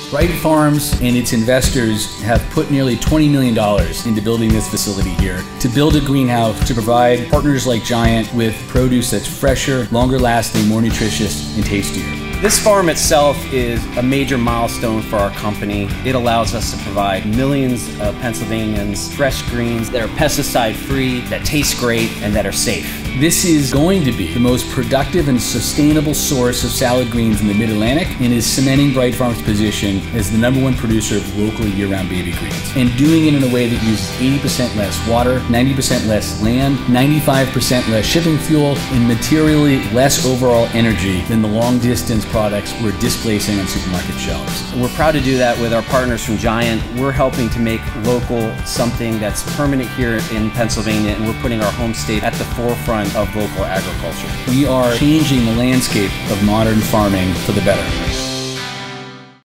BrightFarms and its investors have put nearly $20 million into building this facility here to build a greenhouse to provide partners like Giant with produce that's fresher, longer lasting, more nutritious, and tastier. This farm itself is a major milestone for our company. It allows us to provide millions of Pennsylvanians fresh greens that are pesticide-free, that taste great, and that are safe. This is going to be the most productive and sustainable source of salad greens in the Mid-Atlantic and is cementing BrightFarms' position as the #1 producer of locally year-round baby greens. And doing it in a way that uses 80% less water, 90% less land, 95% less shipping fuel, and materially less overall energy than the long-distance products we're displacing on supermarket shelves. We're proud to do that with our partners from Giant. We're helping to make local something that's permanent here in Pennsylvania, and we're putting our home state at the forefront of local agriculture. We are changing the landscape of modern farming for the better.